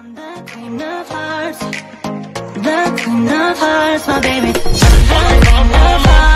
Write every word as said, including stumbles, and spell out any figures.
The queen of hearts, the queen of hearts, my baby. The queen of hearts.